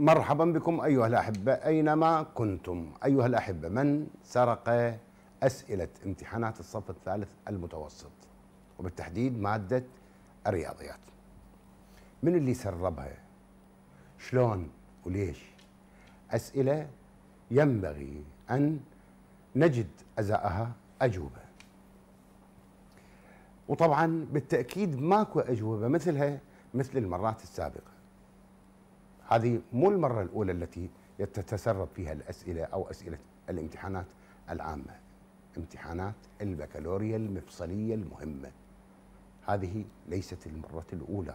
مرحبا بكم أيها الأحبة أينما كنتم. أيها الأحبة، من سرق أسئلة امتحانات الصف الثالث المتوسط وبالتحديد مادة الرياضيات؟ من اللي سربها؟ شلون وليش؟ أسئلة ينبغي أن نجد أزاءها أجوبة، وطبعا بالتأكيد ماكو أجوبة مثلها مثل المرات السابقة. هذه مو المرة الأولى التي تتسرب فيها الأسئلة أو أسئلة الامتحانات العامة، امتحانات البكالوريا المفصلية المهمة، هذه ليست المرة الأولى،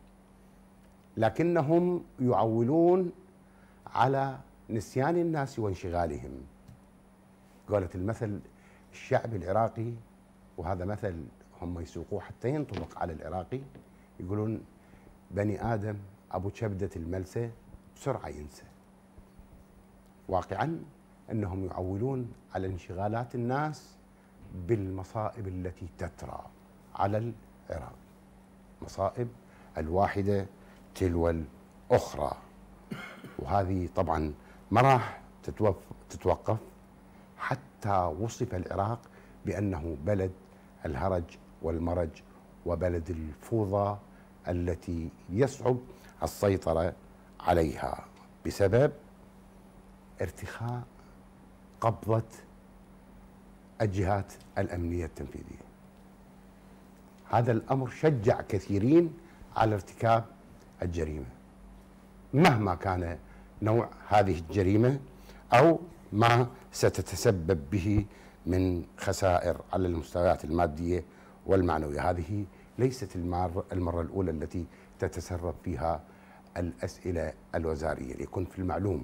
لكنهم يعولون على نسيان الناس وانشغالهم. قالت المثل الشعبي العراقي، وهذا مثل هم يسوقوه حتى ينطبق على العراقي، يقولون بني آدم أبو كبدة الملسة بسرعة ينسى. واقعا أنهم يعولون على انشغالات الناس بالمصائب التي تترى على العراق، مصائب الواحدة تلو الأخرى، وهذه طبعا ما راح تتوقف حتى وصف العراق بأنه بلد الهرج والمرج وبلد الفوضى التي يصعب السيطرة عليها بسبب ارتخاء قبضة الجهات الأمنية التنفيذية. هذا الأمر شجع كثيرين على ارتكاب الجريمة مهما كان نوع هذه الجريمة أو ما ستتسبب به من خسائر على المستويات المادية والمعنوية. هذه ليست المرة الأولى التي تتسرب فيها الأسئلة الوزارية، ليكن في المعلوم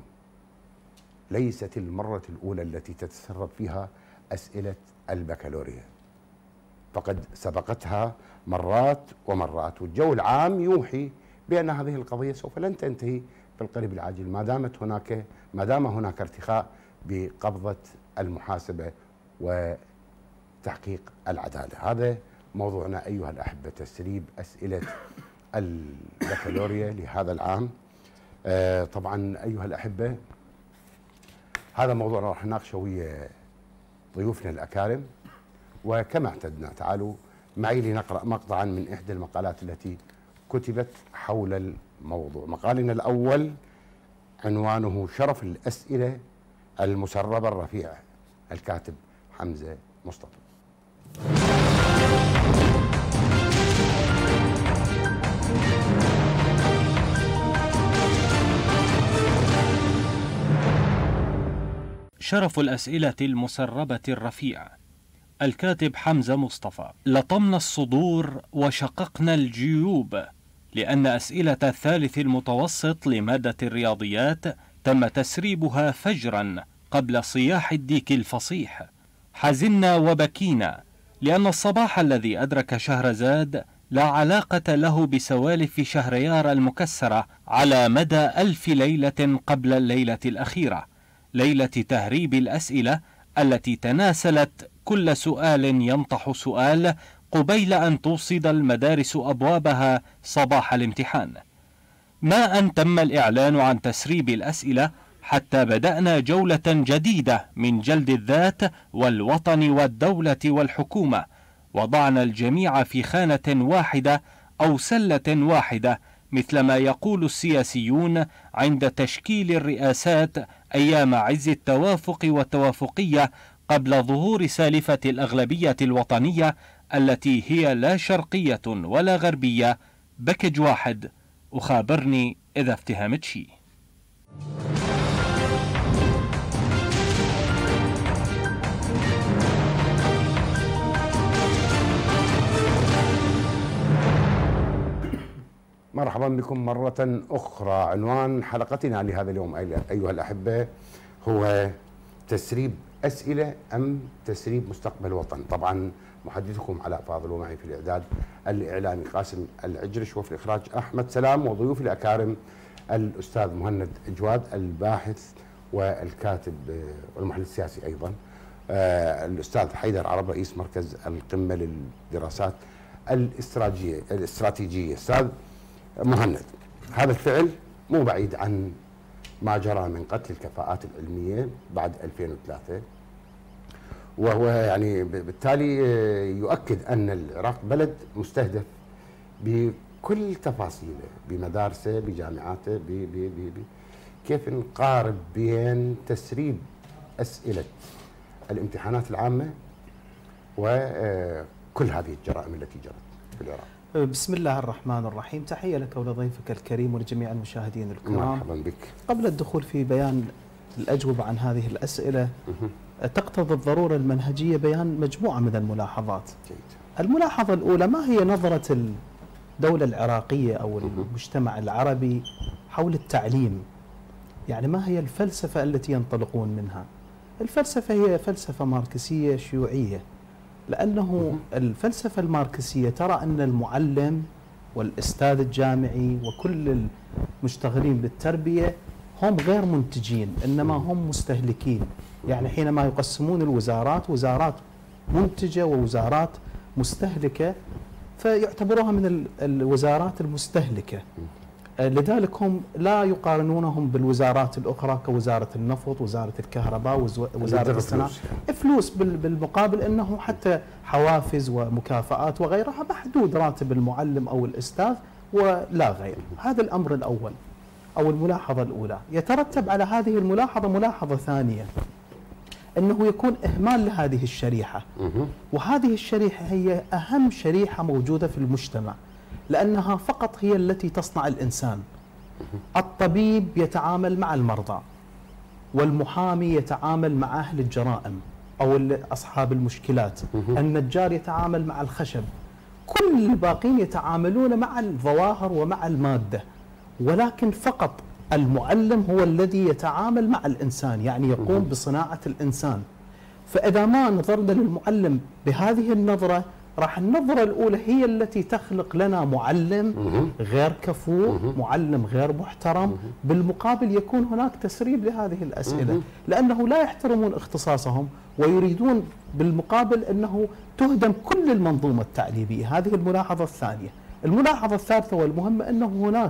ليست المرة الأولى التي تتسرب فيها أسئلة البكالوريا، فقد سبقتها مرات ومرات، والجو العام يوحي بأن هذه القضية سوف لن تنتهي في القريب العاجل ما دام هناك ارتخاء بقبضة المحاسبة وتحقيق العدالة. هذا موضوعنا أيها الأحبة، تسريب أسئلة البكالوريا لهذا العام. طبعا أيها الأحبة، هذا موضوعنا راح نناقشه ويا ضيوفنا الأكارم، وكما اعتدنا تعالوا معي لنقرأ مقطعا من إحدى المقالات التي كتبت حول الموضوع. مقالنا الأول عنوانه شرف الأسئلة المسربة الرفيع، الكاتب حمزة مصطفى. شرف الأسئلة المسربة الرفيع، الكاتب حمزة مصطفى. لطمنا الصدور وشققنا الجيوب، لأن أسئلة الثالث المتوسط لمادة الرياضيات تم تسريبها فجرا قبل صياح الديك الفصيح. حزنا وبكينا، لأن الصباح الذي أدرك شهرزاد لا علاقة له بسوالف شهريار المكسرة على مدى 1000 ليلة قبل الليلة الأخيرة، ليلة تهريب الأسئلة التي تناسلت كل سؤال ينطح سؤال قبيل أن توصد المدارس أبوابها صباح الامتحان. ما أن تم الإعلان عن تسريب الأسئلة حتى بدأنا جولة جديدة من جلد الذات والوطن والدولة والحكومة، وضعنا الجميع في خانة واحدة أو سلة واحدة، مثل ما يقول السياسيون عند تشكيل الرئاسات أيام عز التوافق والتوافقية قبل ظهور سالفة الأغلبية الوطنية التي هي لا شرقية ولا غربية، بكج واحد، وخابرني إذا افتهمت شي. مرحبا بكم مرة أخرى. عنوان حلقتنا لهذا اليوم أيها الأحبة هو تسريب أسئلة أم تسريب مستقبل الوطن. طبعا محدثكم علاء فاضل، ومعي في الإعداد الإعلامي قاسم العجرش، وفي الإخراج أحمد سلام، وضيوف الأكارم الأستاذ مهند جواد الباحث والكاتب والمحلل السياسي أيضا، الأستاذ حيدر عرب رئيس مركز القمة للدراسات الاستراتيجية. أستاذ مهند، هذا الفعل مو بعيد عن ما جرى من قتل الكفاءات العلمية بعد 2003، وهو يعني بالتالي يؤكد أن العراق بلد مستهدف بكل تفاصيله، بمدارسه، بجامعاته، كيف نقارب بين تسريب أسئلة الامتحانات العامة وكل هذه الجرائم التي جرت في العراق. بسم الله الرحمن الرحيم، تحية لك ولضيفك الكريم ولجميع المشاهدين الكرام. مرحبا بك. قبل الدخول في بيان الأجوبة عن هذه الأسئلة، تقتضي الضرورة المنهجية بيان مجموعة من الملاحظات. جيد. الملاحظة الأولى، ما هي نظرة الدولة العراقية أو المجتمع العربي حول التعليم؟ يعني ما هي الفلسفة التي ينطلقون منها؟ الفلسفة هي فلسفة ماركسية شيوعية، لأنه الفلسفة الماركسية ترى أن المعلم والأستاذ الجامعي وكل المشتغلين بالتربية هم غير منتجين، إنما هم مستهلكين. يعني حينما يقسمون الوزارات، وزارات منتجة ووزارات مستهلكة، فيعتبروها من الوزارات المستهلكة. لذلك هم لا يقارنونهم بالوزارات الأخرى كوزارة النفط، وزارة الكهرباء، وزارة الصناعة، فلوس بالمقابل أنه حتى حوافز ومكافآت وغيرها محدود راتب المعلم أو الأستاذ ولا غير. هذا الأمر الأول أو الملاحظة الأولى. يترتب على هذه الملاحظة ملاحظة ثانية، أنه يكون إهمال لهذه الشريحة، وهذه الشريحة هي أهم شريحة موجودة في المجتمع، لأنها فقط هي التي تصنع الإنسان. الطبيب يتعامل مع المرضى، والمحامي يتعامل مع أهل الجرائم أو أصحاب المشكلات، النجار يتعامل مع الخشب، كل الباقين يتعاملون مع الظواهر ومع المادة، ولكن فقط المعلم هو الذي يتعامل مع الإنسان، يعني يقوم بصناعة الإنسان. فإذا ما نظرنا للمعلم بهذه النظرة، راح النظرة الأولى هي التي تخلق لنا معلم غير كفؤ، معلم غير محترم. بالمقابل يكون هناك تسريب لهذه الأسئلة، لأنه لا يحترمون اختصاصهم ويريدون بالمقابل أنه تهدم كل المنظومة التعليمية. هذه الملاحظة الثانية. الملاحظة الثالثة والمهمة، أنه هناك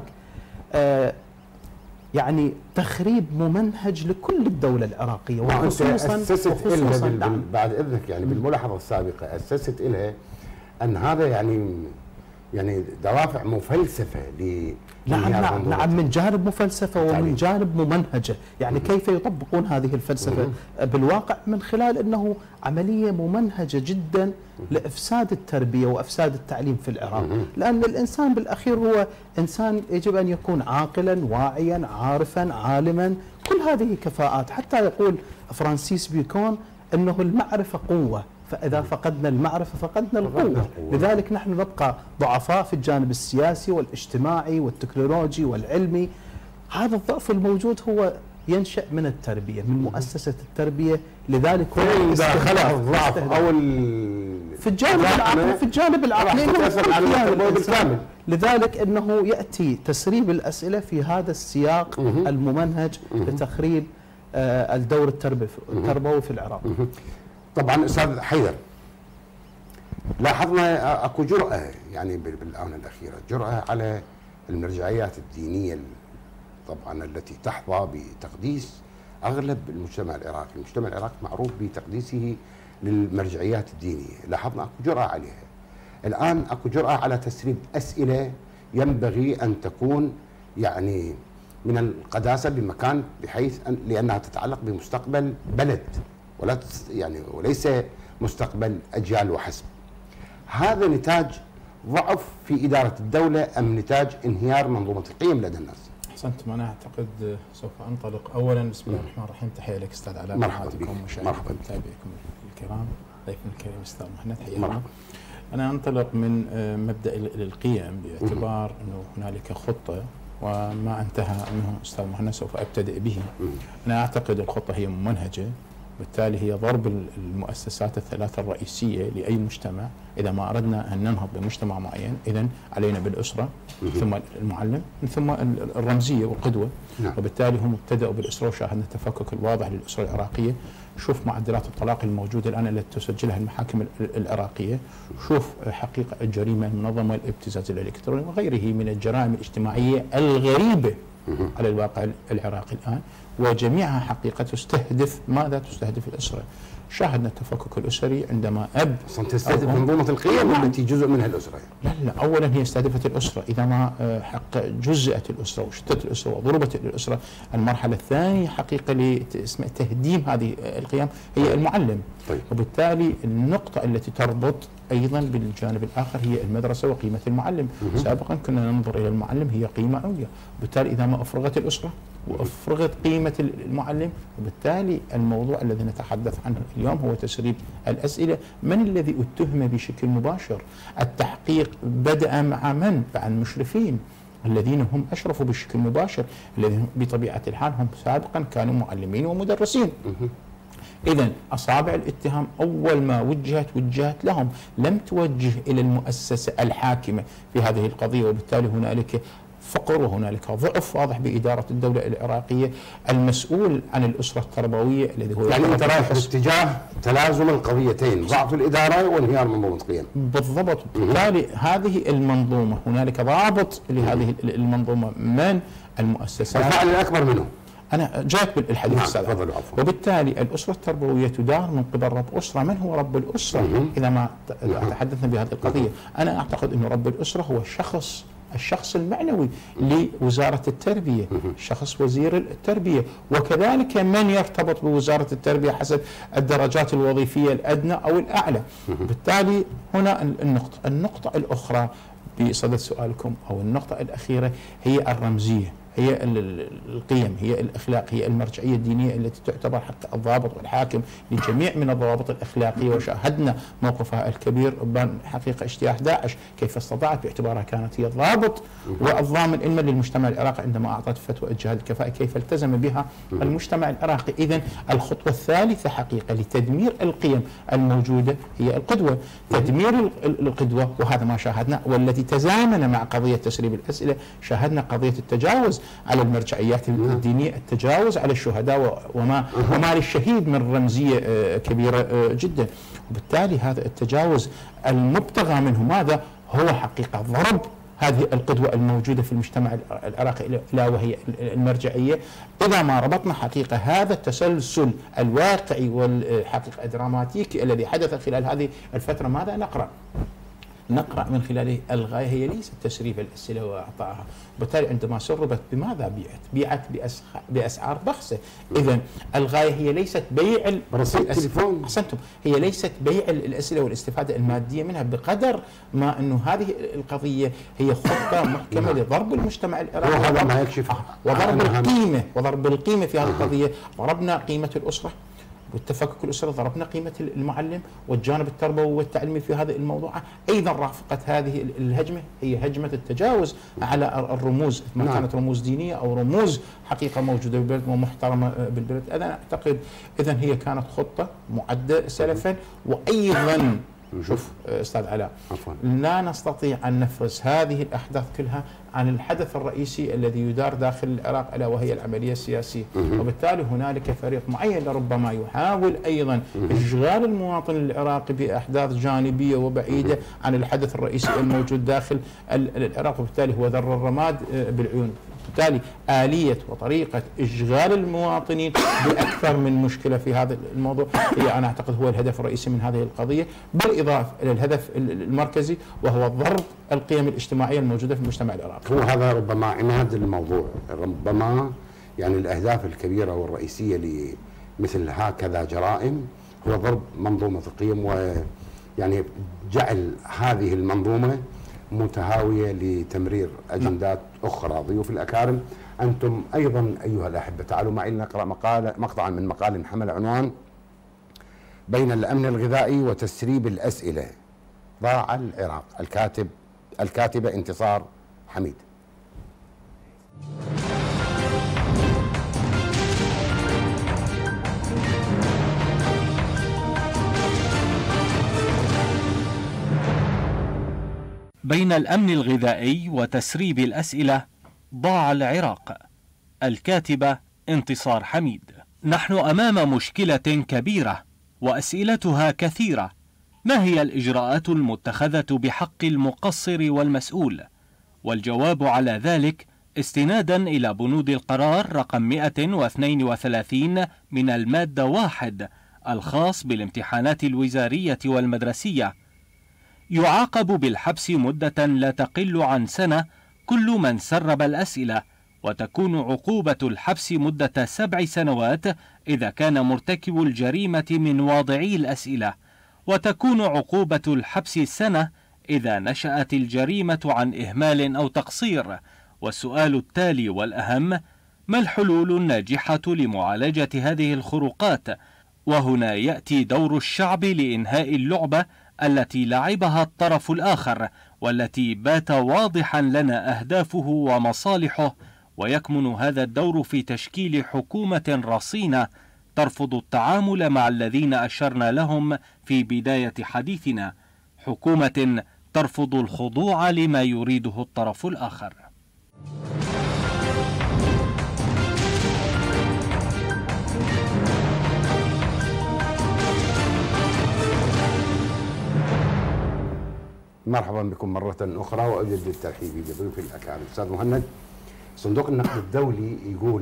يعني تخريب ممنهج لكل الدولة العراقية، وخصوصا بعد إذنك يعني بالملاحظة السابقة أسست إلها أن هذا يعني دوافع مفلسفة نعم، من جانب مفلسفة ومن جانب ممنهجة. يعني كيف يطبقون هذه الفلسفة بالواقع؟ من خلال أنه عملية ممنهجة جدا لإفساد التربية وإفساد التعليم في العراق. لأن الإنسان بالأخير هو إنسان يجب أن يكون عاقلا، واعيا، عارفا، عالما، كل هذه كفاءات. حتى يقول فرانسيس بيكون أنه المعرفة قوة، فإذا فقدنا المعرفة فقدنا القوة. لذلك نحن نبقى ضعفاء في الجانب السياسي والاجتماعي والتكنولوجي والعلمي. هذا الضعف الموجود هو ينشأ من التربية، من مؤسسة التربية. لذلك إذا خلق الضعف أو في الجانب العقلي بالكامل. لذلك أنه يأتي تسريب الأسئلة في هذا السياق الممنهج لتخريب الدور التربوي في العراق. طبعا أستاذ حيدر، لاحظنا اكو جرأة يعني بالآونة الأخيرة، جرأة على المرجعيات الدينية طبعا التي تحظى بتقديس أغلب المجتمع العراقي. المجتمع العراقي معروف بتقديسه للمرجعيات الدينية، لاحظنا اكو جرأة عليها. الآن اكو جرأة على تسريب أسئلة ينبغي أن تكون يعني من القداسة بمكان، بحيث لأنها تتعلق بمستقبل بلد وليس مستقبل أجيال وحسب. هذا نتاج ضعف في إدارة الدولة أم نتاج انهيار منظومة القيم لدى الناس؟ أحسنتم. أنا أعتقد سوف أنطلق أولا. بسم الله الرحمن الرحيم. تحية لك أستاذ علاء، مرحبا بكم متابعيكم الكرام، ضيفنا الكريم أستاذ مهند، حياكم. أنا أنطلق من مبدأ القيم، باعتبار أنه هنالك خطة وما انتهى منه أستاذ مهند سوف أبتدئ به. أنا أعتقد الخطة هي ممنهجة، بالتالي هي ضرب المؤسسات الثلاثة الرئيسية لأي مجتمع. إذا ما أردنا أن ننهض بمجتمع معين، إذن علينا بالأسرة، ثم المعلم، ثم الرمزية والقدوة. وبالتالي هم ابتدأوا بالأسرة، وشاهدنا التفكك الواضح للأسرة العراقية. شوف معدلات الطلاق الموجودة الآن التي تسجلها المحاكم العراقية، شوف حقيقة الجريمة المنظمة، الابتزاز الإلكتروني وغيره من الجرائم الاجتماعية الغريبة على الواقع العراقي الآن، وجميعها حقيقة تستهدف ماذا؟ تستهدف الأسرة. شاهدنا التفكك الأسري عندما أب أصلا تستهدف منظومة القيم التي جزء منها الأسرة. لا، أولا هي استهدفت الأسرة، إذا ما جزأت الأسرة وشتت الأسرة وضربت الأسرة. المرحلة الثانية حقيقة لاسمها تهديم هذه القيم هي المعلم. طيب. وبالتالي النقطة التي تربط أيضا بالجانب الآخر هي المدرسة وقيمة المعلم. سابقا كنا ننظر إلى المعلم هي قيمة عليا، وبالتالي إذا ما أفرغت الأسرة وأفرغت قيمة المعلم، وبالتالي الموضوع الذي نتحدث عنه اليوم هو تسريب الأسئلة. من الذي اتهم بشكل مباشر؟ التحقيق بدأ مع من؟ مع المشرفين الذين هم أشرفوا بشكل مباشر، الذين بطبيعة الحال هم سابقا كانوا معلمين ومدرسين. إذن أصابع الاتهام أول ما وجهت لهم، لم توجه إلى المؤسسة الحاكمة في هذه القضية، وبالتالي هنالك فقر وهنالك ضعف واضح بإدارة الدولة العراقية. المسؤول عن الأسرة التربوية الذي هو يعني أنت رايح باتجاه تلازم القضيتين، ضعف الإدارة وانهيار منظومة القيم. بالضبط. بالتالي هذه المنظومة هنالك ضابط لهذه المنظومة من المؤسسات، الفاعل الأكبر منه. أنا جاءت بالحديث السابق. وبالتالي الأسرة التربوية تدار من قبل رب أسرة. من هو رب الأسرة؟ إذا ما تحدثنا بهذه القضية، أنا أعتقد أن رب الأسرة هو الشخص المعنوي لوزارة التربية، شخص وزير التربية، وكذلك من يرتبط بوزارة التربية حسب الدرجات الوظيفية الأدنى أو الأعلى. بالتالي هنا النقطة الأخرى بصدد سؤالكم أو النقطة الأخيرة هي الرمزية، هي القيم، هي الأخلاق، هي المرجعية الدينية التي تعتبر حتى الضابط والحاكم لجميع من الضوابط الأخلاقية. وشاهدنا موقفها الكبير بان حقيقة اجتياح داعش كيف استطاعت باعتبارها كانت هي الضابط والضامن علما للمجتمع العراقي عندما أعطت فتوى إجهاد الكفاءة كيف التزم بها المجتمع العراقي. إذن الخطوة الثالثة حقيقة لتدمير القيم الموجودة هي القدوة، تدمير القدوة. وهذا ما شاهدنا، والتي تزامن مع قضية تسريب الأسئلة شاهدنا قضية التجاوز على المرجعيات الدينية، التجاوز على الشهداء وما للشهيد من رمزية كبيرة جدا. وبالتالي هذا التجاوز المبتغى منه ماذا؟ هو حقيقة ضرب هذه القدوة الموجودة في المجتمع العراقي لا وهي المرجعية. إذا ما ربطنا حقيقة هذا التسلسل الواقعي والحقيقة الدراماتيكي الذي حدث خلال هذه الفترة، ماذا نقرأ من خلاله؟ الغاية هي ليست تسريب الأسئلة وإعطائها. وبالتالي عندما سربت بماذا بيعت بأسعار بخسة. إذن الغاية هي ليست بيع التليفون، أحسنتم، هي ليست بيع الأسئلة والاستفادة المادية منها، بقدر ما أنه هذه القضية هي خطة محكمة لضرب المجتمع العراقي. وهذا ما يكشف وضرب القيمة في هذه القضية. ضربنا قيمة الأسرة والتفكك الأسري، ضربنا قيمة المعلم والجانب التربوي والتعليمي في هذا الموضوع. أيضا رافقت هذه الهجمة هي هجمة التجاوز على الرموز، ما كانت رموز دينية أو رموز حقيقة موجودة بالبلد ومحترمة بالبلد. أنا أعتقد إذن هي كانت خطة معدة سلفا. وأيضا شوف أستاذ علاء، لا نستطيع أن نفرز هذه الأحداث كلها عن الحدث الرئيسي الذي يدار داخل العراق ألا وهي العملية السياسية. وبالتالي هنالك فريق معين لربما يحاول أيضا إشغال المواطن العراقي بأحداث جانبية وبعيدة عن الحدث الرئيسي الموجود داخل العراق، وبالتالي هو ذر الرماد بالعيون. بالتالي آلية وطريقة إشغال المواطنين بأكثر من مشكلة في هذا الموضوع هي أنا أعتقد هو الهدف الرئيسي من هذه القضية، بالإضافة إلى الهدف المركزي وهو ضرب القيم الاجتماعية الموجودة في المجتمع العراقي. هو هذا ربما عماد الموضوع، ربما يعني الأهداف الكبيرة والرئيسية لمثل هكذا جرائم هو ضرب منظومة القيم، ويعني جعل هذه المنظومة متهاوية لتمرير أجندات أخرى. ضيوف الأكارم، أنتم أيضا أيها الأحبة تعالوا معي لنقرأ مقطعا من مقال حمل عنوان بين الأمن الغذائي وتسريب الأسئلة ضاع العراق، الكاتبة انتصار حميد. بين الأمن الغذائي وتسريب الأسئلة ضاع العراق، الكاتبة انتصار حميد. نحن أمام مشكلة كبيرة وأسئلتها كثيرة. ما هي الإجراءات المتخذة بحق المقصر والمسؤول؟ والجواب على ذلك استنادا إلى بنود القرار رقم 132 من المادة 1 الخاص بالامتحانات الوزارية والمدرسية، يعاقب بالحبس مدة لا تقل عن سنة كل من سرب الأسئلة، وتكون عقوبة الحبس مدة 7 سنوات إذا كان مرتكب الجريمة من واضعي الأسئلة، وتكون عقوبة الحبس سنة إذا نشأت الجريمة عن إهمال أو تقصير. والسؤال التالي والأهم: ما الحلول الناجحة لمعالجة هذه الخروقات؟ وهنا يأتي دور الشعب لإنهاء اللعبة التي لعبها الطرف الآخر، والتي بات واضحا لنا أهدافه ومصالحه، ويكمن هذا الدور في تشكيل حكومة رصينة ترفض التعامل مع الذين أشرنا لهم في بداية حديثنا، حكومة ترفض الخضوع لما يريده الطرف الآخر. مرحبا بكم مرة أخرى، وأجدد الترحيب بضيوفي الأكارم. أستاذ مهند، صندوق النقد الدولي يقول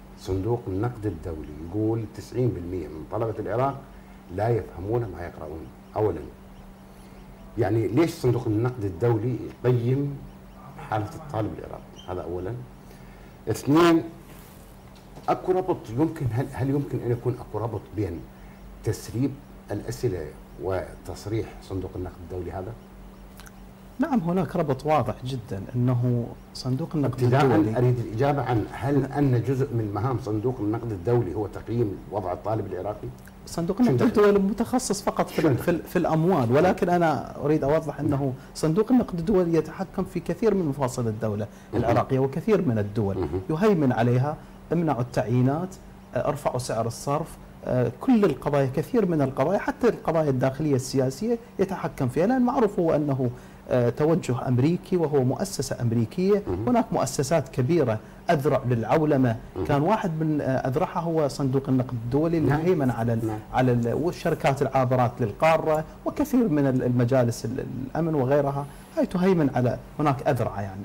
90% من طلبة العراق لا يفهمون ما يقرؤون. أولا، يعني ليش صندوق النقد الدولي يقيم حالة الطالب العراقي؟ هذا أولا. اثنين، أكو ربط يمكن هل يمكن أن يكون أكو ربط بين تسريب الأسئلة وتصريح صندوق النقد الدولي هذا؟ نعم، هناك ربط واضح جدا، أنه صندوق النقد الدولي، أريد الإجابة عن هل أن جزء من مهام صندوق النقد الدولي هو تقييم وضع الطالب العراقي؟ صندوق النقد الدولي متخصص فقط في الأموال، ولكن أنا أريد أوضح أنه صندوق النقد الدولي يتحكم في كثير من مفاصل الدولة العراقية وكثير من الدول، يهيمن عليها، امنعوا التعيينات، ارفعوا سعر الصرف، كل القضايا، كثير من القضايا، حتى القضايا الداخلية السياسية يتحكم فيها، لأن معروف هو أنه توجه أمريكي وهو مؤسسة أمريكية. هناك مؤسسات كبيرة أذرع للعولمة، كان واحد من أذرعها هو صندوق النقد الدولي اللي هيمن على والشركات العابرات للقارة وكثير من المجالس الأمن وغيرها، هاي تهيمن على، هناك أذرع، يعني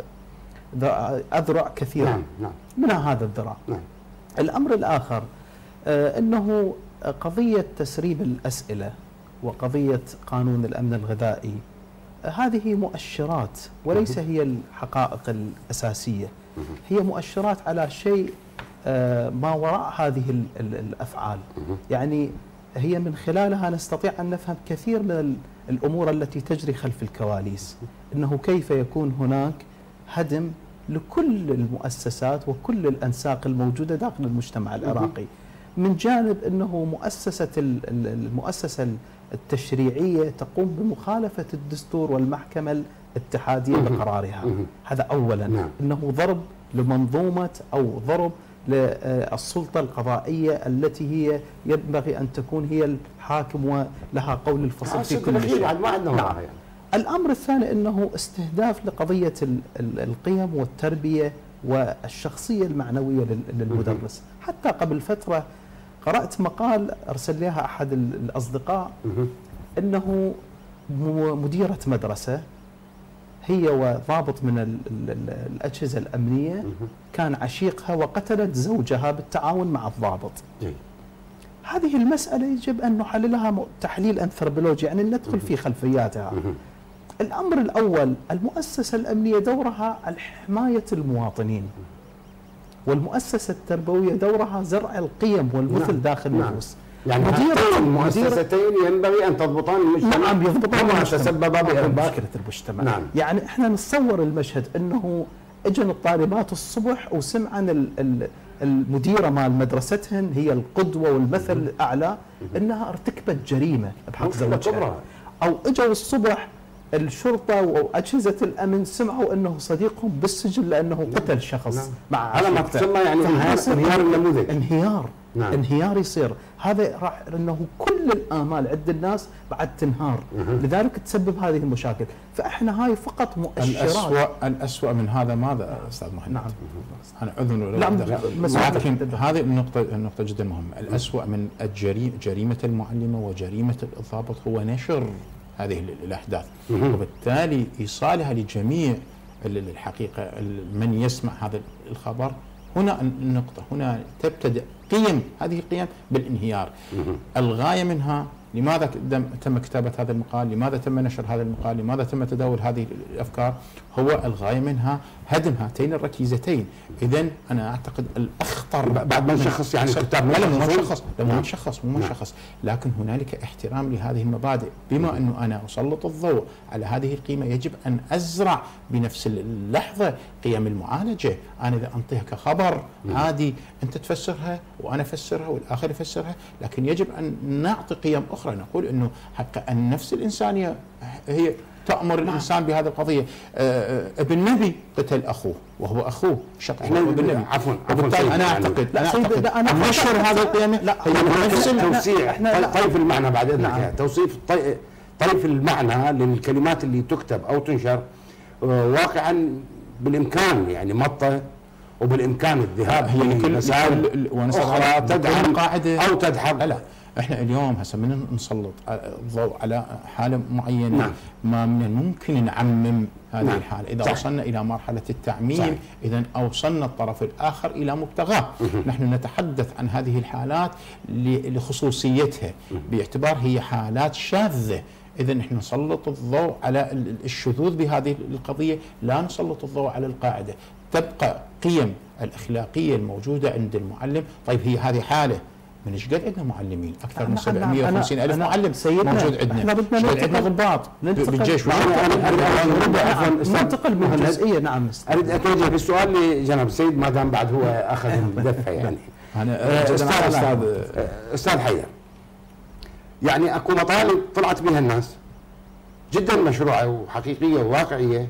أذرع كثيرة منها هذا الذراع. الأمر الآخر أنه قضية تسريب الأسئلة وقضية قانون الأمن الغذائي، هذه مؤشرات وليس هي الحقائق الأساسية، هي مؤشرات على شيء ما وراء هذه الأفعال. يعني هي من خلالها نستطيع أن نفهم كثير من الأمور التي تجري خلف الكواليس، أنه كيف يكون هناك هدم لكل المؤسسات وكل الأنساق الموجودة داخل المجتمع العراقي. من جانب أنه المؤسسة التشريعية تقوم بمخالفة الدستور والمحكمة الاتحادية بقرارها، هذا أولا. أنه ضرب لمنظومة أو ضرب للسلطة القضائية التي هي ينبغي أن تكون هي الحاكم ولها قول الفصل في كل شيء. الأمر الثاني أنه استهداف لقضية القيم والتربية والشخصية المعنوية للمدرس. حتى قبل فترة قرأت مقال أرسل لها أحد الأصدقاء، أنه مديرة مدرسة هي وضابط من الأجهزة الأمنية كان عشيقها وقتلت زوجها بالتعاون مع الضابط. هذه المسألة يجب أن نحللها تحليل أنثروبولوجي، يعني ندخل في خلفياتها. الأمر الأول، المؤسسة الأمنية دورها حماية المواطنين، والمؤسسة التربوية دورها زرع القيم والمثل داخل النفوس. يعني المؤسستين ينبغي أن تضبطان المجتمع. نعم، يضبطان وما تسبب بمشكلة المجتمع. يعني احنا نتصور المشهد أنه اجن الطالبات الصبح وسمع عن المديرة مال مدرستهن هي القدوة والمثل الأعلى أنها ارتكبت جريمة بحق زوجها، أو اجوا الصبح الشرطة وأجهزة الأمن سمعوا أنه صديقهم بالسجن لأنه قتل شخص مع على ما تسمى يعني انهيار النموذج. انهيار يصير. هذا راح أنه كل الآمال عند الناس بعد تنهار، لذلك تسبب هذه المشاكل. فإحنا هاي فقط مؤشرات. الأسوأ من هذا ماذا أستاذ مهند؟ نعم، أنا أذن لكن هذه النقطة جدا مهمة. الأسوأ من جريمة المعلمة وجريمة الضابط هو نشر هذه الأحداث، وبالتالي إيصالها لجميع الحقيقة من يسمع هذا الخبر هنا النقطة، هنا تبتدأ قيم، هذه القيم بالانهيار. الغاية منها لماذا تم كتابة هذا المقال؟ لماذا تم نشر هذا المقال؟ لماذا تم تداول هذه الأفكار؟ هو الغاية منها هدم هاتين الركيزتين. إذن أنا أعتقد الأخطر بعد ما نشخص يعني الكتاب مو نشخص، لكن هنالك احترام لهذه المبادئ. بما أنه أنا أسلط الضوء على هذه القيمة يجب أن أزرع بنفس اللحظة قيم المعالجة. أنا إذا أنطيها كخبر عادي أنت تفسرها وأنا أفسرها والآخر يفسرها، لكن يجب أن نعطي قيم أخرى. نقول أنه حق النفس الإنسانية هي تأمر الإنسان بهذه القضية. ابن نبي قتل أخوه وهو أخوه شقيق ابن نبي. عفوا أنا أعتقد نشر هذا القيمة هي نفس توسيع طيف المعنى بعد إذنك. توصيف طيف المعنى للكلمات اللي تكتب أو تنشر واقعا بالإمكان يعني مطة، وبالإمكان الذهاب لمسائل أخرى تدعم قاعدة أو تدحض. لا احنا اليوم هسه من نسلط الضوء على حاله معينه ما من الممكن نعمم هذه الحاله. اذا وصلنا الى مرحله التعميم اذا اوصلنا الطرف الاخر الى مبتغاه. نحن نتحدث عن هذه الحالات لخصوصيتها باعتبار هي حالات شاذه. إذا نحن نسلط الضوء على الشذوذ بهذه القضية، لا نسلط الضوء على القاعدة. تبقى قيم الأخلاقية الموجودة عند المعلم. طيب هي هذه حالة من ايش قد عندنا معلمين؟ اكثر من 750,000 معلم موجود عندنا. عندنا ضباط بالجيش. ننتقل من الجزئيه. نعم اريد اتوجه بالسؤال لجناب السيد ما دام بعد هو اخذ الدفه يعني. استاذ حيدر، يعني اكو مطالب طلعت بها الناس جدا مشروعه وحقيقيه وواقعيه،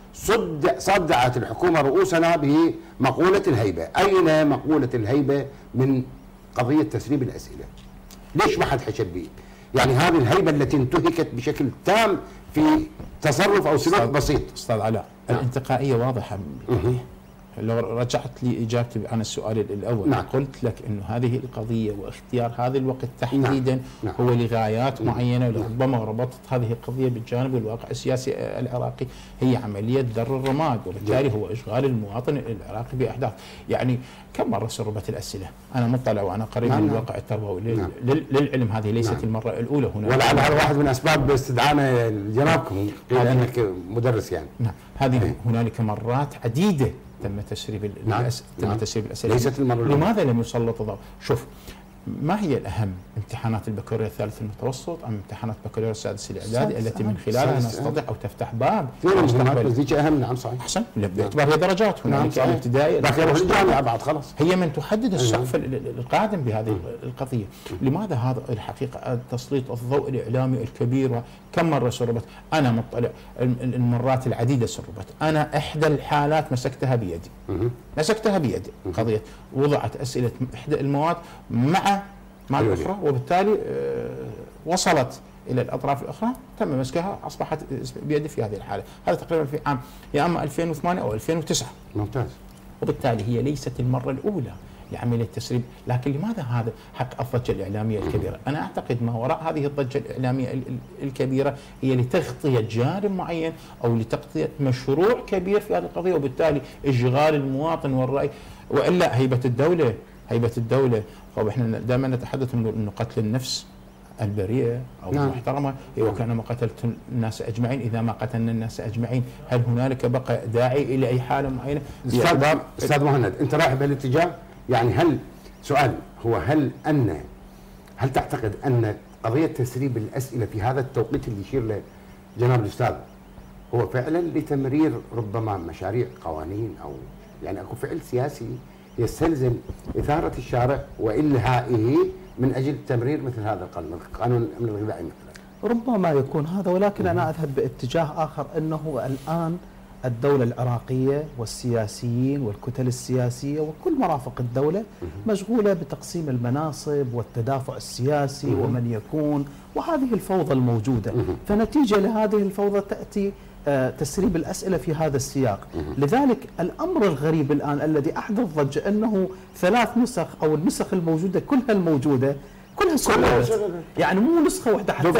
صدعت الحكومه رؤوسنا بمقوله الهيبه. اين مقوله الهيبه من قضية تسريب الأسئلة؟ ليش ما حد حكى بيه؟ يعني هذه الهيبة التي انتهكت بشكل تام في تصرف أو سلوك بسيط. أستاذ علاء، الانتقائية واضحة. لو رجعت لي إجابتي عن السؤال الأول قلت لك أنه هذه القضية واختيار هذا الوقت تحديدا هو لغايات معينة، وربما ربطت هذه القضية بالجانب الواقع السياسي العراقي. هي عملية در الرماد، وبالتالي هو إشغال المواطن العراقي بأحداث. يعني كم مرة سربت الأسئلة؟ أنا مطلع وأنا قريب من الواقع التربوي للعلم هذه ليست المرة الأولى هنا. ولعل هذا واحد من أسباب استدعاءنا لجنابكم لأنك مدرس يعني. هذه هنالك مرات عديدة تم تسريب الأسئلة. ليست المرة الأولى. لماذا لم يسلط الضوء؟ شوف، ما هي الأهم؟ امتحانات البكالوريا الثالث المتوسط أم امتحانات البكالوريا السادس الإعدادي التي من خلالها نستطيع أو تفتح باب المستقبل؟ بس ذيك أهم. نعم صحيح. أحسن، باعتبار هي درجات هنالك الابتدائي لكن يروح الجامعة بعد خلاص. هي من تحدد السقف القادم بهذه القضية. لماذا هذا الحقيقة تسليط الضوء الإعلامي الكبير؟ كم مرة سربت؟ أنا مطلع المرات العديدة سربت. أنا إحدى الحالات مسكتها بيدي قضية وضعت أسئلة إحدى المواد مع الأخرى، وبالتالي وصلت إلى الأطراف الأخرى، تم مسكها، أصبحت بيدي في هذه الحالة. هذا تقريبا في عام يا أما 2008 أو 2009. ممتاز. وبالتالي هي ليست المرة الأولى لعملية التسريب. لكن لماذا هذا حق الضجة الإعلامية الكبيرة؟ أنا أعتقد ما وراء هذه الضجة الإعلامية الكبيرة هي لتغطية جانب معين أو لتغطية مشروع كبير في هذه القضية، وبالتالي إشغال المواطن والرأي. وإلا هيبة الدولة طب احنا دائما نتحدث انه قتل النفس البريئة او المحترمة هي وكانما قتلت الناس اجمعين اذا ما قتلنا الناس اجمعين. هل هنالك بقى داعي الى اي حالة معينة؟ استاذ مهند، انت رايح بهالاتجاه. يعني هل تعتقد ان قضية تسريب الاسئلة في هذا التوقيت اللي يشير له جناب الاستاذ هو فعلا لتمرير ربما مشاريع قوانين، او يعني اكو فعل سياسي يستلزم إثارة الشارع وإلهائه من أجل تمرير مثل هذا القانون الأمن الغذائي مثلا؟ ربما يكون هذا، ولكن أنا أذهب باتجاه آخر، أنه الآن الدولة العراقية والسياسيين والكتل السياسية وكل مرافق الدولة مشغولة بتقسيم المناصب والتدافع السياسي ومن يكون، وهذه الفوضى الموجودة. فنتيجة لهذه الفوضى تأتي تسريب الأسئلة في هذا السياق. لذلك الأمر الغريب الآن الذي أحدث ضجة أنه 3 نسخ أو النسخ الموجودة كلها كلها سربت، يعني مو نسخه واحده حتى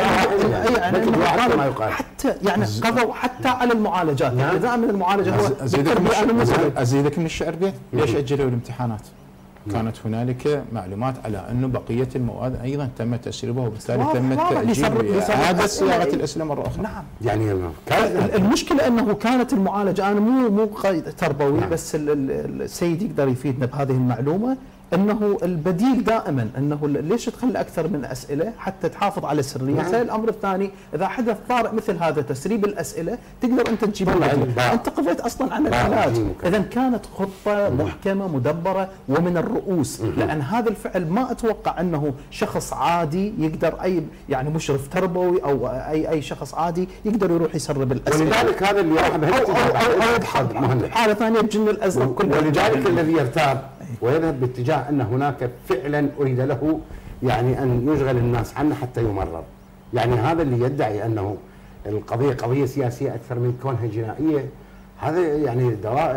حتى يعني قضوا حتى على المعالجات، يعني اذا من المعالجه هو ازيدك من الشعر بيت، ليش اجلوا الامتحانات؟ كانت هنالك معلومات على انه بقيه المواد ايضا تم تسريبها، وبالتالي تم التاجيل اعاده صياغه الاسئله مره اخرى. نعم، يعني المشكله انه كانت المعالجه، انا مو قيد تربوي، بس السيد يقدر يفيدنا بهذه المعلومه، انه البديل دائما انه ليش تخلي اكثر من اسئله حتى تحافظ على سريتها. الامر الثاني، اذا حدث طارئ مثل هذا تسريب الاسئله تقدر انت تجيب انت قضيت اصلا عن العلاج. اذا كانت خطه محكمه مدبره ومن الرؤوس، لان هذا الفعل ما اتوقع انه شخص عادي يقدر، اي يعني مشرف تربوي او اي شخص عادي يقدر يروح يسرب الاسئله. ولذلك هذا اللي راح بحاله ثانيه بجن الازرق كله. ولذلك الذي يرتاب ويذهب باتجاه ان هناك فعلا اريد له يعني ان يشغل الناس عنه حتى يمرر، يعني هذا اللي يدعي انه القضيه قضيه سياسيه اكثر من كونها جنائيه، هذا يعني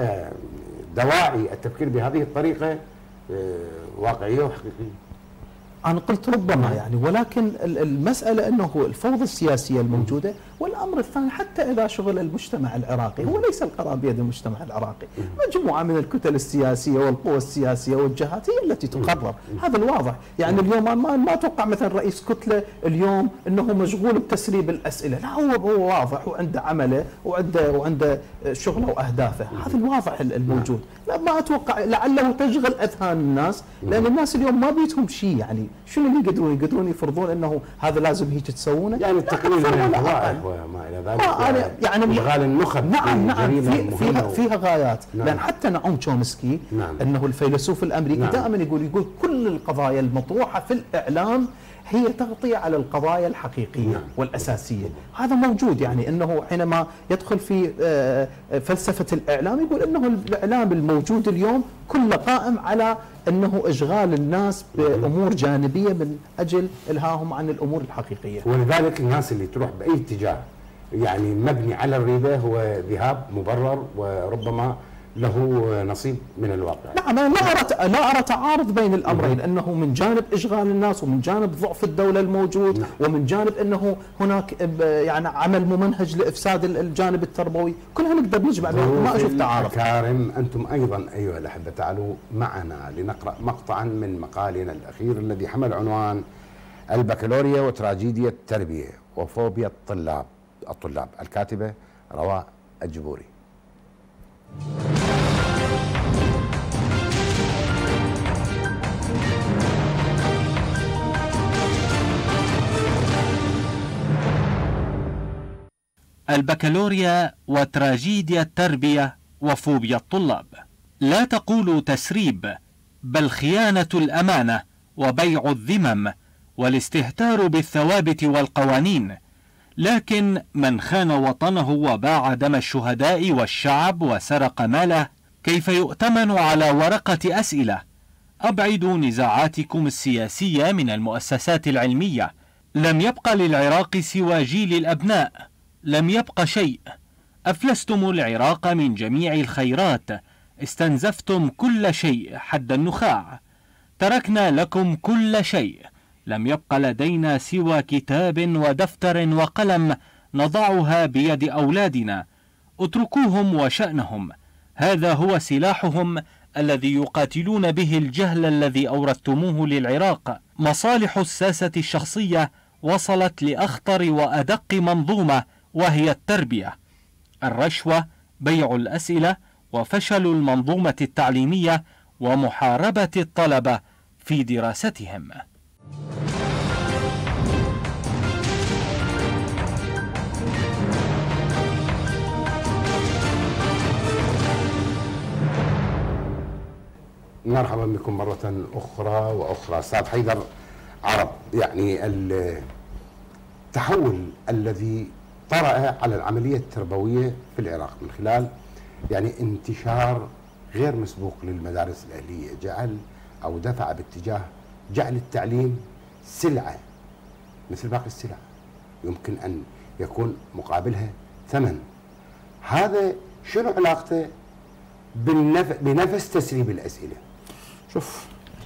دواعي التفكير بهذه الطريقه واقعيه وحقيقيه. أنا قلت ربما يعني، ولكن المسألة أنه الفوضى السياسية الموجودة، والأمر الثاني حتى إذا شغل المجتمع العراقي، هو ليس القرار بيد المجتمع العراقي، مجموعة من الكتل السياسية والقوى السياسية والجهات هي التي تقرر، هذا الواضح. يعني اليوم ما أتوقع مثلا رئيس كتلة اليوم أنه مشغول بتسريب الأسئلة، لا هو واضح وعنده عمله وعنده شغله وأهدافه، هذا الواضح الموجود. لا ما أتوقع لعله تشغل أذهان الناس، لأن الناس اليوم ما بيتهم شيء، يعني شنو اللي يقدرون يفرضون انه هذا لازم هيك تسوونه؟ يعني التقليل من القضايا وما الى ذلك، يعني اشغال النخب. نعم فيها غايات. نعم. لان حتى نعوم تشومسكي، نعم، انه الفيلسوف الامريكي، نعم، دائما يقول كل القضايا المطروحه في الاعلام هي تغطية على القضايا الحقيقية، نعم، والأساسية. هذا موجود، يعني أنه حينما يدخل في فلسفة الإعلام يقول أنه الإعلام الموجود اليوم كله قائم على أنه إشغال الناس بأمور جانبية من أجل إلهاهم عن الأمور الحقيقية. ولذلك الناس اللي تروح بأي اتجاه يعني مبني على الريبة هو ذهاب مبرر وربما له نصيب من الواقع. نعم، أنا لا أرى تعارض بين الأمرين، أنه من جانب إشغال الناس ومن جانب ضعف الدولة الموجود، نعم، ومن جانب أنه هناك يعني عمل ممنهج لإفساد الجانب التربوي، كلها نقدر نجمع بينهم، ما أشوف تعارض. الأكارم، أنتم أيضا أيها الأحبة تعالوا معنا لنقرأ مقطعا من مقالنا الأخير الذي حمل عنوان البكالوريا وتراجيديا التربية وفوبيا الطلاب، الكاتبة رواء الجبوري. البكالوريا وتراجيديا التربية وفوبيا الطلاب. لا تقولوا تسريب، بل خيانة الأمانة وبيع الذمم والاستهتار بالثوابت والقوانين. لكن من خان وطنه وباع دم الشهداء والشعب وسرق ماله كيف يؤتمن على ورقة أسئلة؟ أبعدوا نزاعاتكم السياسية من المؤسسات العلمية. لم يبق للعراق سوى جيل الأبناء، لم يبق شيء. أفلستم العراق من جميع الخيرات، استنزفتم كل شيء حد النخاع. تركنا لكم كل شيء، لم يبق لدينا سوى كتاب ودفتر وقلم نضعها بيد أولادنا. اتركوهم وشأنهم، هذا هو سلاحهم الذي يقاتلون به الجهل الذي أوردتموه للعراق. مصالح الساسة الشخصية وصلت لأخطر وأدق منظومة، وهي التربية. الرشوة، بيع الأسئلة، وفشل المنظومة التعليمية، ومحاربة الطلبة في دراستهم. مرحبا بكم مرة أخرى. أستاذ حيدر عرب، يعني التحول الذي طرأ على العملية التربوية في العراق من خلال يعني انتشار غير مسبوق للمدارس الأهلية جعل أو دفع باتجاه جعل التعليم سلعة مثل باقي السلع يمكن أن يكون مقابلها ثمن. هذا شنو علاقته بنفس تسريب الأسئلة؟ شوف،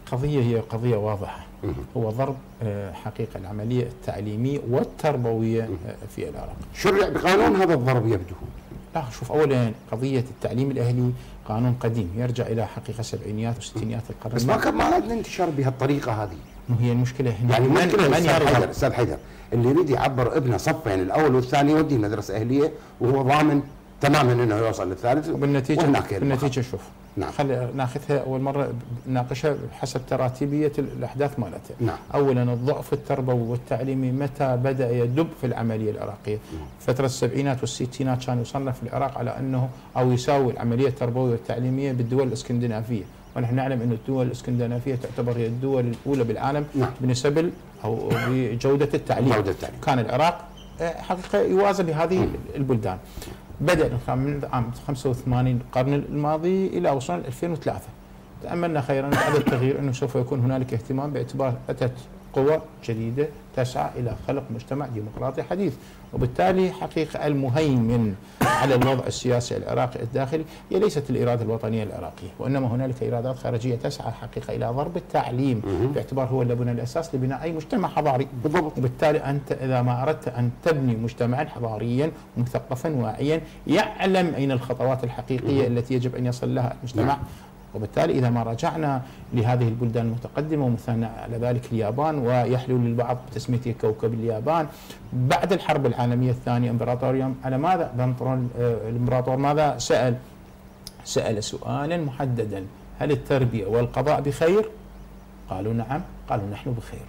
القضية هي قضية واضحة، هو ضرب حقيقة العملية التعليمية والتربوية في العراق. شرع بقانون هذا الضرب يبدو. لا شوف، أولا قضية التعليم الأهلي قانون قديم يرجع إلى حقيقة سبعينيات وستينيات القرن، بس ما عندنا انتشار بهالطريقة هذه. هي المشكلة هنا، يعني من يرغب؟ أستاذ حيدر اللي يريد يعبر ابنه صفين الأول والثاني يوديه مدرسة أهلية وهو ضامن تماما انه يوصل للثالث، وبالنتيجه شوف، نعم. خلي ناخذها اول مره نناقشها حسب تراتيبيه الاحداث مالتها. نعم. اولا الضعف التربوي والتعليمي متى بدا يدب في العمليه العراقيه؟ فتره السبعينات والستينات كان يصنف في العراق على انه او يساوي العمليه التربويه والتعليميه بالدول الاسكندنافيه، ونحن نعلم ان الدول الاسكندنافيه تعتبر هي الدول الاولى بالعالم نعم. بنسب او بجوده التعليم. كان العراق حقيقه يوازى بهذه البلدان. بدأ من عام 85 القرن الماضي إلى وصلنا 2003. تأملنا خيرا بعد التغيير أنه سوف يكون هنالك اهتمام باعتبار أتت قوى جديدة تسعى إلى خلق مجتمع ديمقراطي حديث، وبالتالي حقيقة المهيمن على الوضع السياسي العراقي الداخلي هي ليست الإرادة الوطنية العراقية، وإنما هنالك إرادات خارجية تسعى حقيقة إلى ضرب التعليم باعتبار هو اللبنة الأساس لبناء أي مجتمع حضاري. بالضبط. وبالتالي أنت إذا ما أردت أن تبني مجتمعا حضاريا مثقفا واعيا يعلم أين الخطوات الحقيقية التي يجب أن يصل لها المجتمع. وبالتالي إذا ما رجعنا لهذه البلدان المتقدمة ومثلنا على ذلك اليابان، ويحلو للبعض بتسميته كوكب اليابان، بعد الحرب العالمية الثانية إمبراطوريوم على ماذا؟ الإمبراطور ماذا سأل سؤالا محددا: هل التربية والقضاء بخير؟ قالوا نعم، قالوا نحن بخير.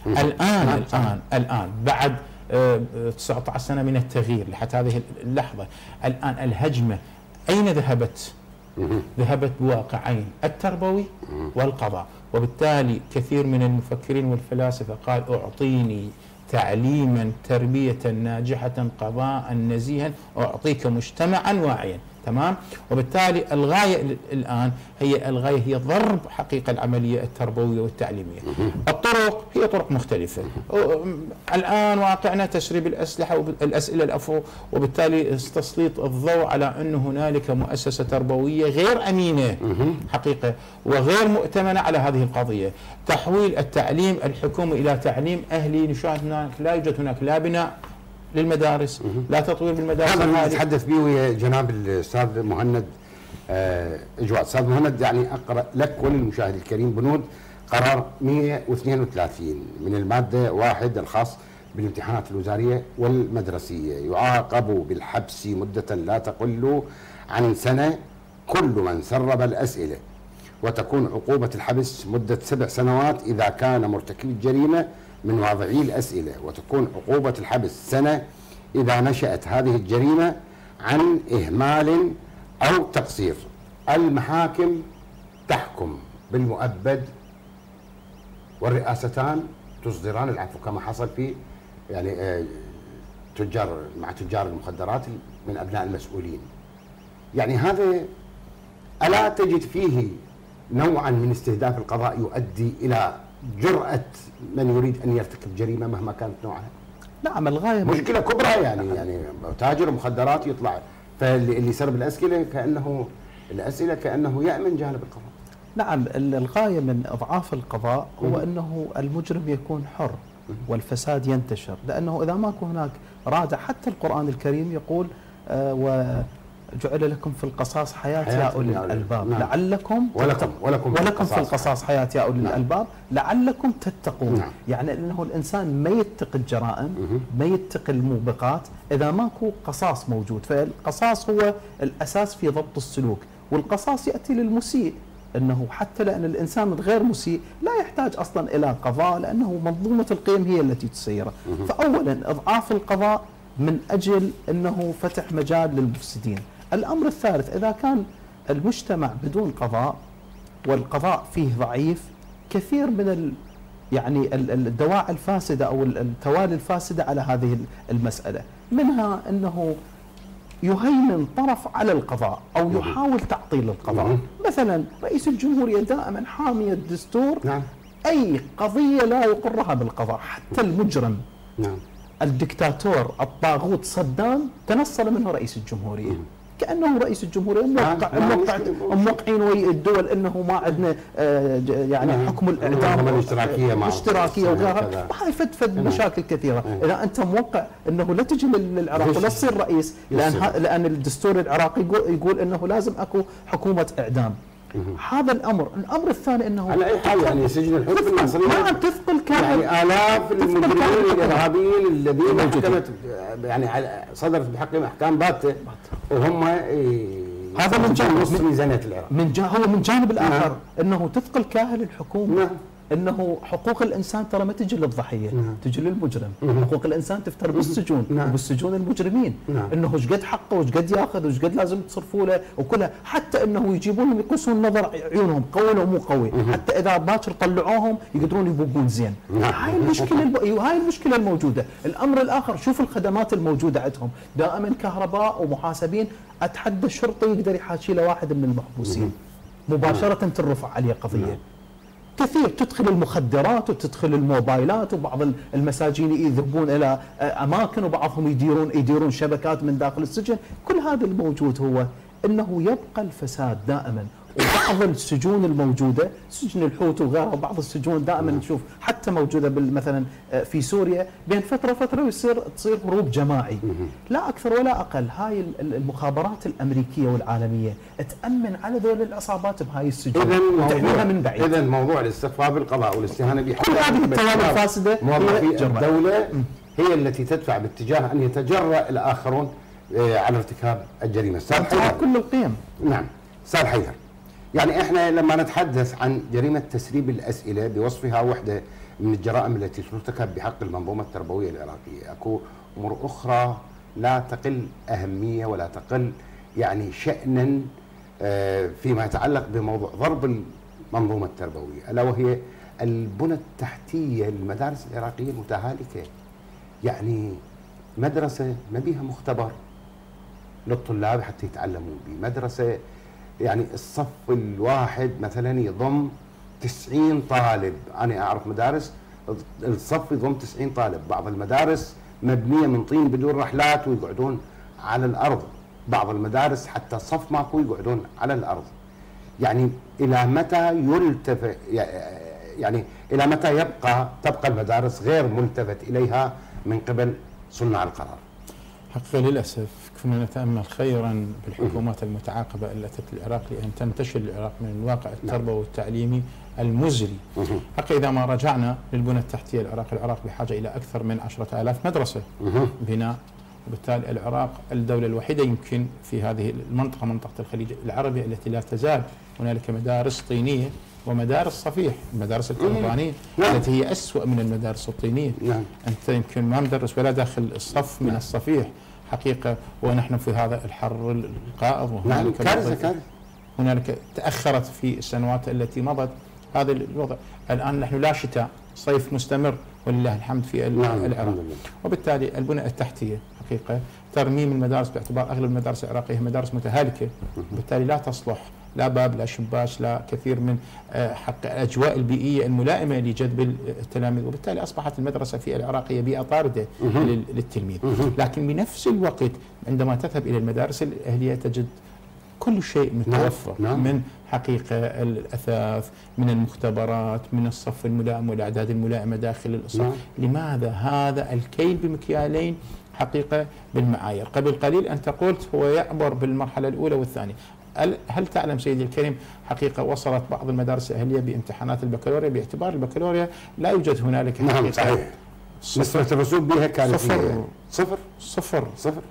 الآن بعد 19 سنة من التغيير لحتى هذه اللحظة، الآن الهجمة أين ذهبت؟ ذهبت بواقعين: التربوي والقضاء. وبالتالي كثير من المفكرين والفلاسفة قال: أعطيني تعليما تربية ناجحة قضاء نزيها أعطيك مجتمعا واعيا. تمام. وبالتالي الغاية الآن هي ضرب حقيقة العملية التربوية والتعليمية. الطرق هي طرق مختلفة. الآن واقعنا تسريب الأسئلة وبالتالي تسليط الضوء على أن هنالك مؤسسة تربوية غير أمينة حقيقة وغير مؤتمنة على هذه القضية. تحويل التعليم الحكومي إلى تعليم أهلي، نشاهد هناك لا يوجد هناك لا بناء للمدارس، لا تطوير بالمدارس. هذا اللي نتحدث به ويا جناب الاستاذ مهند اجواد. استاذ مهند، يعني اقرا لك وللمشاهد الكريم بنود قرار 132 من الماده 1 الخاص بالامتحانات الوزاريه والمدرسيه: يعاقب بالحبس مده لا تقل عن سنه كل من سرب الاسئله، وتكون عقوبه الحبس مده 7 سنوات اذا كان مرتكب الجريمه من واضعي الأسئلة، وتكون عقوبة الحبس سنة إذا نشأت هذه الجريمة عن إهمال أو تقصير. المحاكم تحكم بالمؤبد، والرئاستان تصدران العفو، كما حصل في يعني تجار المخدرات من أبناء المسؤولين. يعني هذا ألا تجد فيه نوعا من استهداف القضاء يؤدي إلى جرأة من يريد أن يرتكب جريمة مهما كانت نوعها؟ نعم، الغاية مشكلة كبرى. يعني تاجر مخدرات يطلع، فاللي سرب الأسئلة كأنه يأمن جانب القضاء. نعم، الغاية من إضعاف القضاء هو أنه المجرم يكون حر والفساد ينتشر، لأنه إذا ماكو هناك رادع، حتى القرآن الكريم يقول: وجعل لكم في القصاص حياة يا أولي الألباب. نعم. لعلكم ولكم في القصاص حياة يا أولي الألباب لعلكم تتقون. نعم. يعني أنه الإنسان ما يتقي الجرائم، ما يتقي الموبقات إذا ماكو قصاص موجود. فالقصاص هو الأساس في ضبط السلوك، والقصاص يأتي للمسيء، أنه حتى لأن الإنسان الغير مسيء لا يحتاج أصلا إلى قضاء، لأنه منظومة القيم هي التي تسيره. فأولا إضعاف القضاء من أجل أنه فتح مجال للمفسدين. الأمر الثالث: إذا كان المجتمع بدون قضاء والقضاء فيه ضعيف، كثير من يعني الدواعي الفاسدة أو التوالي الفاسدة على هذه المسألة، منها أنه يهيمن طرف على القضاء أو يحاول تعطيل القضاء. مثلا رئيس الجمهورية دائما حامي الدستور. نعم. أي قضية لا يقرها بالقضاء، حتى المجرم. نعم. الدكتاتور الطاغوت صدام تنصل منه رئيس الجمهورية. كانه رئيس الجمهوريه موقعين ويا الدول انه ما عندنا يعني حكم الاعدام الاشتراكيه وغيرها، وهاي فد مشاكل كثيره. اذا انت موقع انه لا تجي للعراق ولا تصير رئيس، لان الدستور العراقي يقول انه لازم اكو حكومه اعدام. هذا الامر الثاني انه على اي حال يعني سجن الحكم المصري نعم تثقل كامل، يعني الاف المجرمين الارهابيين الذين حكمت يعني صدرت بحقهم احكام باته وهم هذا من جانب نص ميزانيه العراق. هو من جانب الاخر انه تثقل كاهل الحكومه انه حقوق الانسان ترى ما تجي للضحيه، تجي للمجرم. حقوق الانسان تفتر بالسجون وبالسجون المجرمين، انه ايش قد حقه وايش قد ياخذ وايش قد لازم تصرفوا له وكلها، حتى انه يجيبون يقيسون نظر عيونهم قوي لو مو قوي، حتى اذا باكر طلعوهم يقدرون يبوقون زين. هاي المشكله هاي المشكله الموجوده. الامر الاخر شوف الخدمات الموجوده عندهم، دائما كهرباء ومحاسبين، اتحدى الشرطي يقدر يحاشي له واحد من المحبوسين مباشره ترفع عليه قضيه. كثير تدخل المخدرات وتدخل الموبايلات، وبعض المساجين يذهبون الى اماكن وبعضهم يديرون شبكات من داخل السجن. كل هذا الموجود هو انه يبقى الفساد دائما. وبعض السجون الموجوده سجن الحوت وغيرها، بعض السجون دائما نشوف حتى موجوده مثلا في سوريا بين فتره تصير هروب جماعي، لا اكثر ولا اقل. هاي المخابرات الامريكيه والعالميه تامن على ذول العصابات بهاي السجون وتحميها من بعيد. اذا موضوع الاستخفاف بالقضاء والاستهانه بحق كل هذه التوابع الفاسده موظفي الدوله هي التي تدفع باتجاه ان يتجرأ الاخرون على ارتكاب الجريمه. استاذ حيدر، كل القيم. نعم استاذ حيدر، يعني احنا لما نتحدث عن جريمه تسريب الاسئله بوصفها وحده من الجرائم التي ترتكب بحق المنظومه التربويه العراقيه، اكو امور اخرى لا تقل اهميه ولا تقل يعني شأنا فيما يتعلق بموضوع ضرب المنظومه التربويه، الا وهي البنى التحتيه للمدارس العراقيه المتهالكه. يعني مدرسه ما بيها مختبر للطلاب حتى يتعلموا به، مدرسه يعني الصف الواحد مثلا يضم 90 طالب، انا اعرف مدارس الصف يضم 90 طالب، بعض المدارس مبنيه من طين بدون رحلات ويقعدون على الارض، بعض المدارس حتى صف ماكو يقعدون على الارض. يعني الى متى يلتفت، يعني الى متى تبقى المدارس غير ملتفت اليها من قبل صناع القرار؟ حقيقة للأسف كنا نتأمل خيرا بالحكومات المتعاقبة التي أتت العراق لأن تنتشل العراق من الواقع التربوي والتعليمي المزري. حقيقة إذا ما رجعنا للبنى التحتية العراق بحاجة إلى أكثر من 10,000 مدرسة بناء، وبالتالي العراق الدولة الوحيدة يمكن في هذه المنطقة، منطقة الخليج العربي، التي لا تزال هنالك مدارس طينية ومدارس صفيح، المدارس الكهربانية التي هي أسوأ من المدارس الطينية. أنت يمكن ما مدرس ولا داخل الصف من الصفيح حقيقة، ونحن في هذا الحر القائض وهنالك هنالك تأخرت في السنوات التي مضت هذا الوضع. الآن نحن لا شتاء، صيف مستمر ولله الحمد في العراق، وبالتالي البنى التحتية حقيقة ترميم المدارس باعتبار أغلب المدارس العراقية مدارس متهالكة، وبالتالي لا تصلح لا باب لا شباك لا كثير من حق الأجواء البيئية الملائمة لجذب التلاميذ، وبالتالي أصبحت المدرسة في العراقية بيئة طاردة للتلميذ. لكن بنفس الوقت عندما تذهب إلى المدارس الأهلية تجد كل شيء متوفر من حقيقة الأثاث، من المختبرات، من الصف الملائم والأعداد الملائمة داخل الصف. لماذا هذا الكيل بمكيالين حقيقة بالمعايير؟ قبل قليل أنت قلت هو يعبر بالمرحلة الأولى والثانية. هل تعلم سيدي الكريم حقيقة وصلت بعض المدارس الأهلية بامتحانات البكالوريا باعتبار البكالوريا لا يوجد هنالك حقيقة صحيح نسبة الرسوب بها كانت صفر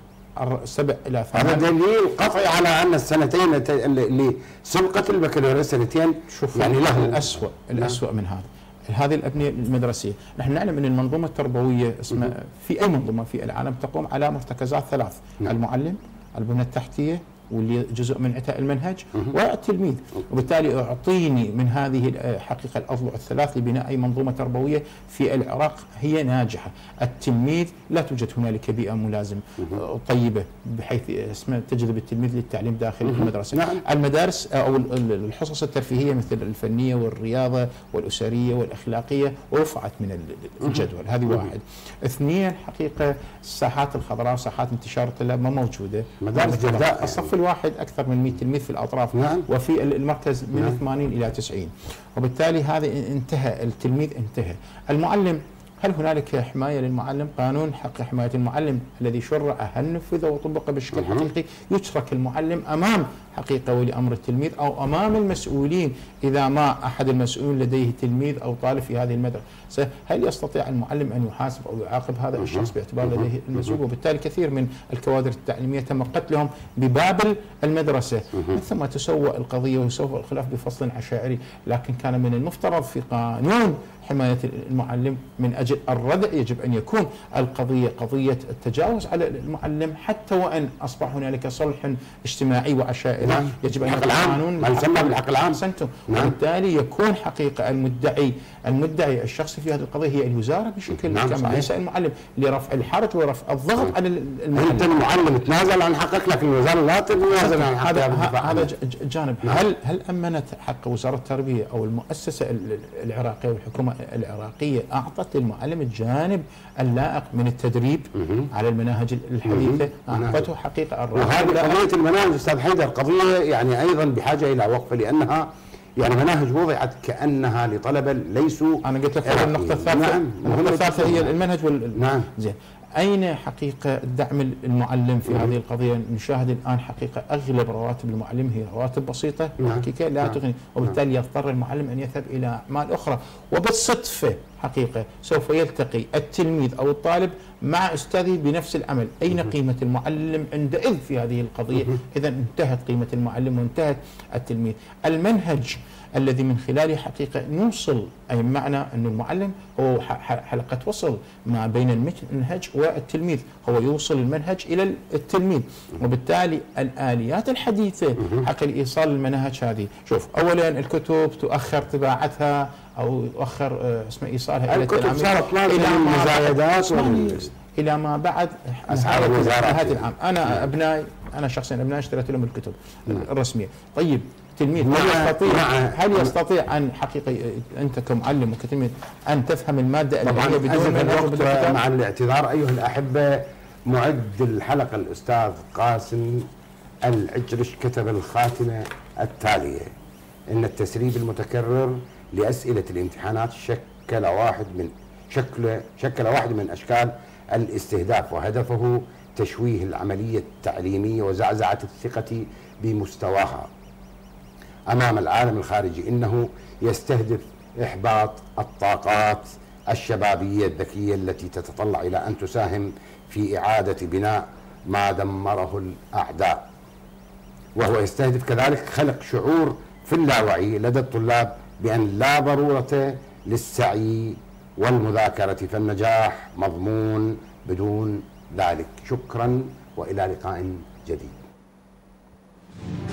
7 إلى 8. هذا دليل قطعي على أن السنتين اللي سبقت البكالوريا سنتين يعني له الأسوأ من هذه الأبنية المدرسية. نحن نعلم أن المنظومة التربوية في أي منظومة في العالم تقوم على مرتكزات 3: المعلم، البنى التحتية، واللي جزء من عتاء المنهج، والتلميذ. وبالتالي اعطيني من هذه حقيقة الأضلع الثلاث لبناء أي منظومة تربوية في العراق هي ناجحة. التلميذ لا توجد هنالك بيئة ملازمة طيبة بحيث تجذب التلميذ للتعليم داخل المدرسة. المدارس أو الحصص الترفيهية مثل الفنية والرياضة والأسرية والأخلاقية رفعت من الجدول. هذه 1. 2 حقيقة الساحات الخضراء وساحات انتشار الطلاب ما موجودة. مدارس جرداء الصف كل واحد اكثر من 100 تلميذ في الاطراف، نعم. وفي المركز من 80 الى 90، وبالتالي هذا انتهى التلميذ انتهى. المعلم، هل هنالك حماية للمعلم؟ قانون حق حماية المعلم الذي شرع هل نفذ وطبق بشكل حقيقي؟ يترك المعلم أمام حقيقة ولي أمر التلميذ أو أمام المسؤولين إذا ما أحد المسؤول لديه تلميذ أو طالب في هذه المدرسة. هل يستطيع المعلم أن يحاسب أو يعاقب هذا الشخص باعتبار لديه المسؤول؟ وبالتالي كثير من الكوادر التعليمية تم قتلهم بباب المدرسة. ثم تسوى القضية ويسوى الخلاف بفصل عشائري، لكن كان من المفترض في قانون حماية المعلم من أجل الردع يجب أن يكون القضية قضية التجاوز على المعلم، حتى وإن أصبح هنالك صلح اجتماعي وعشائري. نعم. يجب أن يكون قانون ما يسمى بالحق العام. نعم. وبالتالي يكون حقيقة المدعي الشخصي في هذه القضية هي الوزارة بشكل كامل، ليس المعلم، لرفع الحرج ورفع الضغط على المعلم. أنت المعلم تنازل عن حقك، لكن الوزارة لا تتنازل عن حقها. هذا جانب. هل أمنت حق وزارة التربية أو المؤسسة العراقية والحكومة العراقية أعطت للمعلم الجانب اللائق من التدريب على المناهج الحديثة؟ أعطته حقيقة وهذه قضية المناهج أستاذ حيدر قضية يعني أيضا بحاجة إلى وقفة، لأنها يعني مناهج وضعت كأنها لطلبة ليسوا. أنا قلت لك النقطة الثالثة. نعم. النقطة الثالثة هي المنهج نعم. زين. أين حقيقة دعم المعلم في هذه القضية؟ نشاهد الآن حقيقة أغلب رواتب المعلم هي رواتب بسيطة حقيقة لا تغني، وبالتالي يضطر المعلم أن يذهب إلى أعمال أخرى، وبالصدفة حقيقة سوف يلتقي التلميذ أو الطالب مع أستاذه بنفس العمل. أين قيمة المعلم عندئذ في هذه القضية؟ إذا انتهت قيمة المعلم وانتهت التلميذ. المنهج الذي من خلاله حقيقة نوصل، أي معنى أن المعلم هو حلقة وصل ما بين المنهج والتلميذ، هو يوصل المنهج إلى التلميذ. وبالتالي الآليات الحديثة حق إيصال المناهج هذه، شوف أولا الكتب تؤخر طباعتها أو يؤخر اسمه إيصالها إلى الكتب صارت إلى مزايدات إلى ما بعد أسعار هذا العام. أنا شخصيا أبنائي اشتريت لهم الكتب الرسمية. طيب تلميذ هل يستطيع أن حقيقة أنت كمعلم وكتلميذ أن تفهم المادة اللي هي بدون الوقت؟ مع الاعتذار أيها الأحبة، معد الحلقة الأستاذ قاسم العجرش كتب الخاتمة التالية: إن التسريب المتكرر لأسئلة الامتحانات شكل واحد من أشكال الاستهداف، وهدفه تشويه العملية التعليمية وزعزعة الثقة بمستواها أمام العالم الخارجي. إنه يستهدف إحباط الطاقات الشبابية الذكية التي تتطلع إلى أن تساهم في إعادة بناء ما دمره الأعداء، وهو يستهدف كذلك خلق شعور في اللاوعي لدى الطلاب بأن لا ضرورة للسعي والمذاكرة، فالنجاح مضمون بدون ذلك. شكرا وإلى لقاء جديد.